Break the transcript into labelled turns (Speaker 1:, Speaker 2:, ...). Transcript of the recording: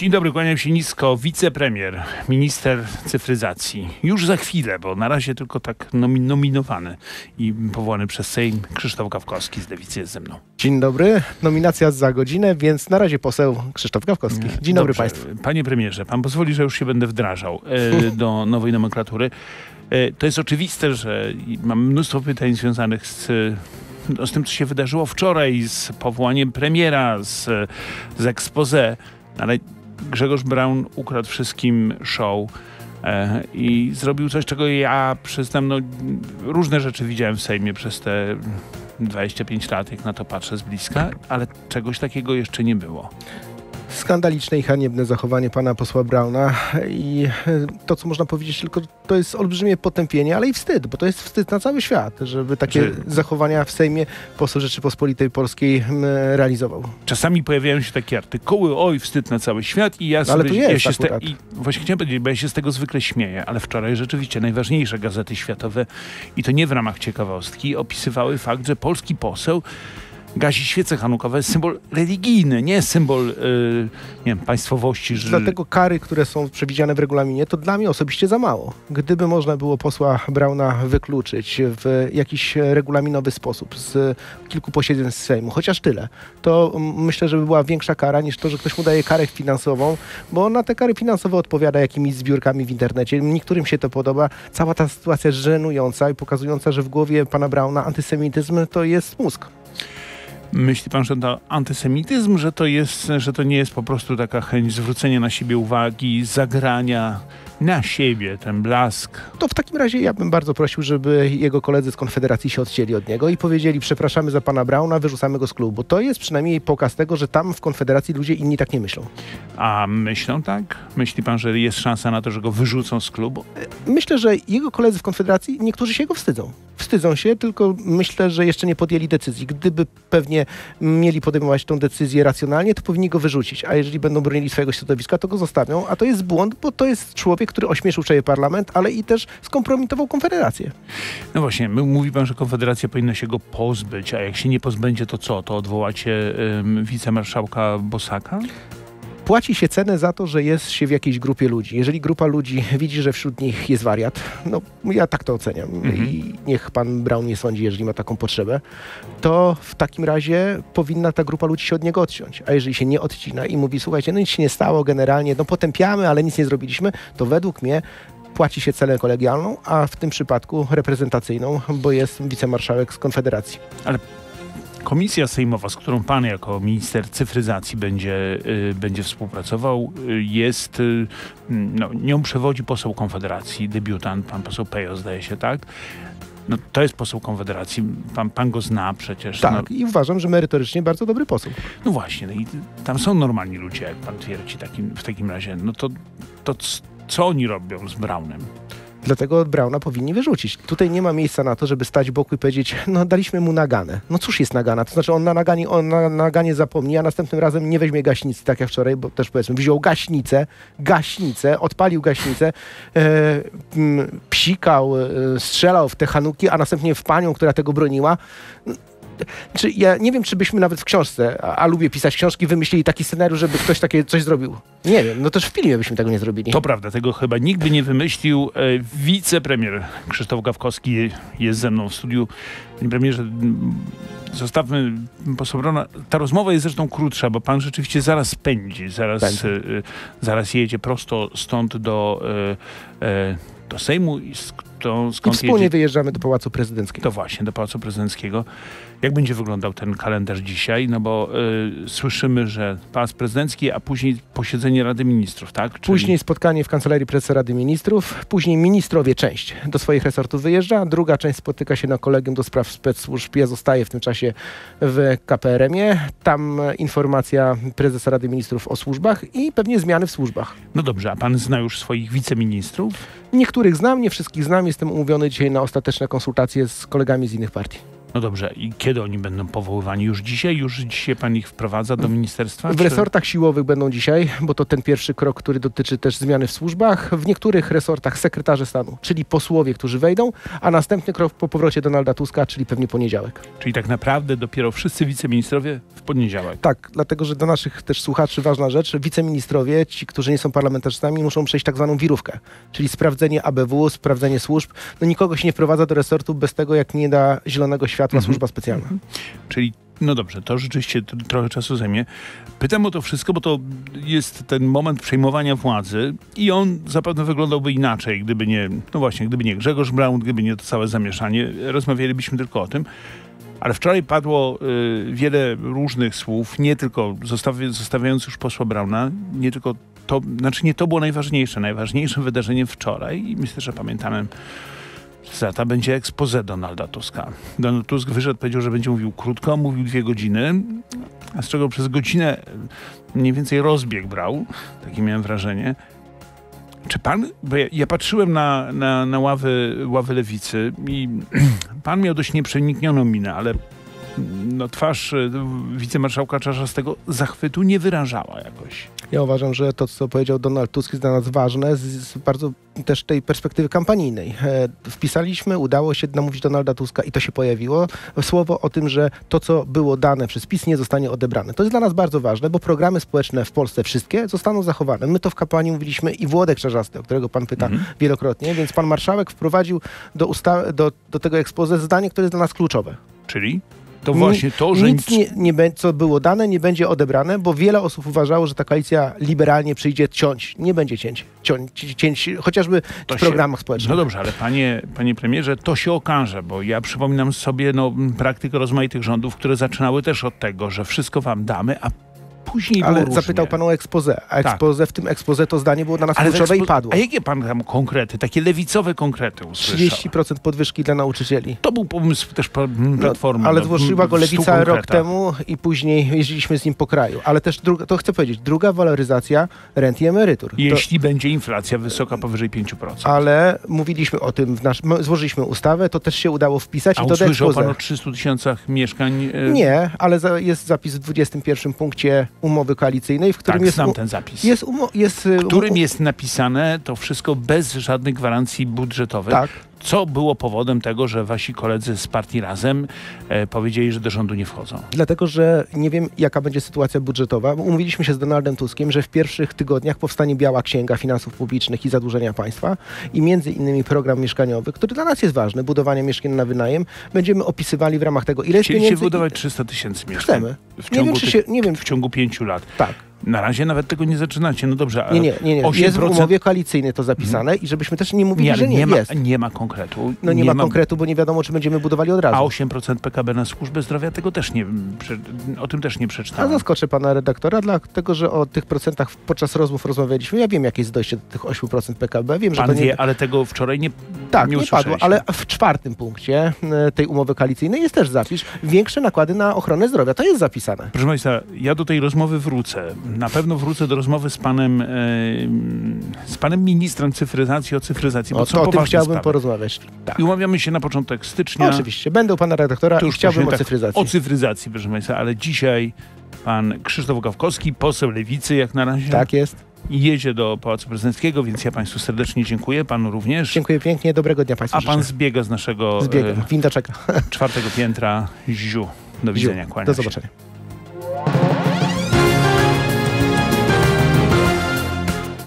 Speaker 1: Dzień dobry, kłaniam się nisko. Wicepremier, minister cyfryzacji. Już za chwilę, bo na razie tylko tak nominowany i powołany przez Sejm Krzysztof Gawkowski z Lewicy jest ze mną.
Speaker 2: Dzień dobry. Nominacja za godzinę, więc na razie poseł Krzysztof Gawkowski. Dzień dobry Państwu.
Speaker 1: Panie premierze, pan pozwoli, że już się będę wdrażał do nowej nomenklatury. To jest oczywiste, że mam mnóstwo pytań związanych z tym, co się wydarzyło wczoraj, z powołaniem premiera, z exposé, ale Grzegorz Braun ukradł wszystkim show i zrobił coś, czego ja przyznam, różne rzeczy widziałem w Sejmie przez te 25 lat, jak na to patrzę z bliska, ale czegoś takiego jeszcze nie było.
Speaker 2: Skandaliczne i haniebne zachowanie pana posła Brauna i to, co można powiedzieć, tylko to jest olbrzymie potępienie, ale i wstyd, bo to jest wstyd na cały świat, żeby takie zachowania w Sejmie poseł Rzeczypospolitej Polskiej realizował.
Speaker 1: Czasami pojawiają się takie artykuły, oj, wstyd na cały świat i ja sobie...
Speaker 2: Ale tu jest
Speaker 1: i właśnie chciałem powiedzieć, bo ja się z tego zwykle śmieję, ale wczoraj rzeczywiście najważniejsze gazety światowe, i to nie w ramach ciekawostki, opisywały fakt, że polski poseł gasi świece hanukowe, jest symbol religijny, nie symbol nie wiem, państwowości.
Speaker 2: Dlatego kary, które są przewidziane w regulaminie, to dla mnie osobiście za mało. Gdyby można było posła Brauna wykluczyć w jakiś regulaminowy sposób z kilku posiedzeń z Sejmu, chociaż tyle, to myślę, że by była większa kara niż to, że ktoś mu daje karę finansową, bo na te kary finansowe odpowiada jakimiś zbiórkami w internecie. Niektórym się to podoba. Cała ta sytuacja jest żenująca i pokazująca, że w głowie pana Brauna antysemityzm to jest mózg.
Speaker 1: Myśli pan, że to antysemityzm, że to nie jest po prostu taka chęć zwrócenia na siebie uwagi, zagrania na siebie, ten blask?
Speaker 2: To w takim razie ja bym bardzo prosił, żeby jego koledzy z Konfederacji się odcięli od niego i powiedzieli: przepraszamy za pana Brauna, wyrzucamy go z klubu. To jest przynajmniej pokaz tego, że tam w Konfederacji ludzie inni tak nie myślą.
Speaker 1: A myślą tak? Myśli pan, że jest szansa na to, że go wyrzucą z klubu?
Speaker 2: Myślę, że jego koledzy w Konfederacji, niektórzy się go wstydzą. Wstydzą się, tylko myślę, że jeszcze nie podjęli decyzji. Gdyby pewnie mieli podejmować tą decyzję racjonalnie, to powinni go wyrzucić. A jeżeli będą bronili swojego środowiska, to go zostawią. A to jest błąd, bo to jest człowiek, który ośmieszył wczoraj parlament, ale i też skompromitował Konfederację.
Speaker 1: No właśnie, mówi pan, że Konfederacja powinna się go pozbyć, a jak się nie pozbędzie, to co? To odwołacie wicemarszałka Bosaka?
Speaker 2: Płaci się cenę za to, że jest się w jakiejś grupie ludzi. Jeżeli grupa ludzi widzi, że wśród nich jest wariat, no ja tak to oceniam i niech pan Braun nie sądzi, jeżeli ma taką potrzebę, to w takim razie powinna ta grupa ludzi się od niego odciąć. A jeżeli się nie odcina i mówi: słuchajcie, nic się nie stało generalnie, potępiamy, ale nic nie zrobiliśmy, to według mnie płaci się cenę kolegialną, a w tym przypadku reprezentacyjną, bo jest wicemarszałek z Konfederacji.
Speaker 1: Ale komisja sejmowa, z którą pan jako minister cyfryzacji będzie współpracował, nią przewodzi poseł Konfederacji, debiutant, pan poseł Pejo, zdaje się, tak? No, to jest poseł Konfederacji, pan go zna przecież.
Speaker 2: Tak, i uważam, że merytorycznie bardzo dobry poseł.
Speaker 1: No właśnie, i tam są normalni ludzie, jak pan twierdzi w takim razie. No to co oni robią z Braunem?
Speaker 2: Dlatego Brauna powinni wyrzucić. Tutaj nie ma miejsca na to, żeby stać boku i powiedzieć: no daliśmy mu naganę. No cóż jest nagana? To znaczy on na naganie zapomni, a następnym razem nie weźmie gaśnicy, tak jak wczoraj, bo też powiedzmy, wziął gaśnicę, odpalił gaśnicę, psikał, strzelał w te hanuki, a następnie w panią, która tego broniła. Ja nie wiem, czy byśmy nawet w książce, a lubię pisać książki, wymyślili taki scenariusz, żeby ktoś takie coś zrobił. Nie wiem, też w filmie byśmy tego nie zrobili.
Speaker 1: To prawda, tego chyba nikt by nie wymyślił. Wicepremier Krzysztof Gawkowski jest ze mną w studiu. Panie premierze, zostawmy posła Brauna. Ta rozmowa jest zresztą krótsza, bo pan rzeczywiście zaraz pędzi, zaraz jedzie prosto stąd do Sejmu i skąd
Speaker 2: wspólnie wyjeżdżamy do Pałacu Prezydenckiego.
Speaker 1: To właśnie, do Pałacu Prezydenckiego. Jak będzie wyglądał ten kalendarz dzisiaj? No bo słyszymy, że Pałac Prezydencki, a później posiedzenie Rady Ministrów, tak?
Speaker 2: Później spotkanie w Kancelarii Prezesa Rady Ministrów, później ministrowie część do swoich resortów wyjeżdża, druga część spotyka się na Kolegium do Spraw Specsłużb. Ja zostaję w tym czasie w KPRM-ie. Tam informacja Prezesa Rady Ministrów o służbach i pewnie zmiany w służbach.
Speaker 1: No dobrze, a pan zna już swoich wiceministrów?
Speaker 2: Niektórych znam, nie wszystkich znam. Jestem umówiony dzisiaj na ostateczne konsultacje z kolegami z innych partii.
Speaker 1: No dobrze, i kiedy oni będą powoływani? Już dzisiaj? Już dzisiaj pan ich wprowadza do ministerstwa?
Speaker 2: W resortach siłowych będą dzisiaj, bo to ten pierwszy krok, który dotyczy też zmiany w służbach. W niektórych resortach sekretarze stanu, czyli posłowie, którzy wejdą, a następny krok po powrocie Donalda Tuska, czyli pewnie poniedziałek.
Speaker 1: Czyli tak naprawdę dopiero wszyscy wiceministrowie w poniedziałek.
Speaker 2: Tak, dlatego, że dla naszych też słuchaczy ważna rzecz, wiceministrowie, ci, którzy nie są parlamentarzystami, muszą przejść tak zwaną wirówkę, czyli sprawdzenie ABW, sprawdzenie służb. No nikogo się nie wprowadza do resortu bez tego, jak nie da zielonego światła służba specjalna.
Speaker 1: Czyli, no dobrze, to rzeczywiście trochę czasu zajmie. Pytam o to wszystko, bo to jest ten moment przejmowania władzy i on zapewne wyglądałby inaczej, gdyby nie, no właśnie, gdyby nie Grzegorz Braun, gdyby nie to całe zamieszanie. Rozmawialibyśmy tylko o tym. Ale wczoraj padło wiele różnych słów, nie tylko zostawiając już posła Brauna, nie tylko to, znaczy nie to było najważniejsze. Najważniejszym wydarzeniem wczoraj, i myślę, że pamiętamy, to będzie exposé Donalda Tuska. Donald Tusk wyszedł, powiedział, że będzie mówił krótko, mówił 2 godziny, a z czego przez godzinę mniej więcej rozbieg brał. Takie miałem wrażenie. Czy pan, bo ja patrzyłem na ławy lewicy i pan miał dość nieprzeniknioną minę, ale no, twarz wicemarszałka Czarzastego zachwytu nie wyrażała jakoś.
Speaker 2: Ja uważam, że to, co powiedział Donald Tusk, jest dla nas ważne z bardzo też tej perspektywy kampanijnej. Wpisaliśmy, udało się namówić Donalda Tuska i to się pojawiło. Słowo o tym, że to, co było dane przez PiS, nie zostanie odebrane. To jest dla nas bardzo ważne, bo programy społeczne w Polsce wszystkie zostaną zachowane. My to w kampanii mówiliśmy i Włodek Czarzasty, o którego pan pyta wielokrotnie, więc pan marszałek wprowadził do tego exposé zdanie, które jest dla nas kluczowe.
Speaker 1: Czyli? To właśnie to, że
Speaker 2: nic co było dane, nie będzie odebrane, bo wiele osób uważało, że ta koalicja liberalnie przyjdzie ciąć. Nie będzie cięć chociażby w programach społecznych.
Speaker 1: No dobrze, ale panie premierze, to się okaże, bo ja przypominam sobie praktykę rozmaitych rządów, które zaczynały też od tego, że wszystko wam damy, a później
Speaker 2: ale
Speaker 1: było
Speaker 2: zapytał pan o exposé, a exposé, w tym exposé to zdanie było dla nas kluczowe i padło.
Speaker 1: A jakie pan tam konkrety, takie lewicowe konkrety usłyszał?
Speaker 2: 30% podwyżki dla nauczycieli.
Speaker 1: To był pomysł też Platformy.
Speaker 2: Ale złożyła go Lewica rok temu i później jeździliśmy z nim po kraju. Ale też, to chcę powiedzieć, druga waloryzacja rent i emerytur.
Speaker 1: Jeśli będzie inflacja wysoka powyżej 5%.
Speaker 2: Ale mówiliśmy o tym, złożyliśmy ustawę, to też się udało wpisać.
Speaker 1: A
Speaker 2: i to
Speaker 1: usłyszał pan o 300 000 mieszkań?
Speaker 2: Nie, ale jest zapis w 21 punkcie umowy koalicyjnej, w którym jest...
Speaker 1: znam ten zapis. W którym jest napisane to wszystko bez żadnych gwarancji budżetowych.
Speaker 2: Tak.
Speaker 1: Co było powodem tego, że wasi koledzy z partii Razem powiedzieli, że do rządu nie wchodzą?
Speaker 2: Dlatego, że nie wiem, jaka będzie sytuacja budżetowa. Umówiliśmy się z Donaldem Tuskiem, że w pierwszych tygodniach powstanie biała księga finansów publicznych i zadłużenia państwa i między innymi program mieszkaniowy, który dla nas jest ważny, budowanie mieszkań na wynajem. Będziemy opisywali w ramach tego, ile jest pieniędzy.
Speaker 1: Chcieliście budować 300 000 mieszkań.
Speaker 2: Chcemy.
Speaker 1: W ciągu 5 lat.
Speaker 2: Tak.
Speaker 1: Na razie nawet tego nie zaczynacie. No dobrze, ale
Speaker 2: nie. 8%... Jest w umowie koalicyjnej to zapisane i żebyśmy też nie mówili, że nie jest.
Speaker 1: Nie ma konkretu.
Speaker 2: No nie ma konkretu, bo nie wiadomo, czy będziemy budowali od razu.
Speaker 1: A 8% PKB na służbę zdrowia, o tym też nie przeczytałem.
Speaker 2: A zaskoczę pana redaktora, dlatego, że o tych procentach podczas rozmów rozmawialiśmy. Ja wiem, jakie jest dojście do tych 8% PKB. Wiem, że
Speaker 1: pan wie, ale tego wczoraj nie
Speaker 2: padło, ale w 4. punkcie tej umowy koalicyjnej jest też zapis. Większe nakłady na ochronę zdrowia. To jest zapisane.
Speaker 1: Proszę państwa, ja do tej rozmowy wrócę. Na pewno wrócę do rozmowy z panem ministrem cyfryzacji o cyfryzacji.
Speaker 2: Bo to o tym chciałbym porozmawiać. Tak.
Speaker 1: I umawiamy się na początek stycznia.
Speaker 2: Oczywiście. Będę u pana redaktora i chciałbym o cyfryzacji.
Speaker 1: O cyfryzacji, proszę państwa, ale dzisiaj pan Krzysztof Gawkowski, poseł Lewicy jak na razie.
Speaker 2: Tak jest.
Speaker 1: Jedzie do Pałacu Prezydenckiego, więc ja państwu serdecznie dziękuję, panu również.
Speaker 2: Dziękuję pięknie, dobrego dnia państwu.
Speaker 1: A pan zbiega z naszego
Speaker 2: winda czeka.
Speaker 1: 4. piętra. Do widzenia, kłaniam się.
Speaker 2: Do zobaczenia.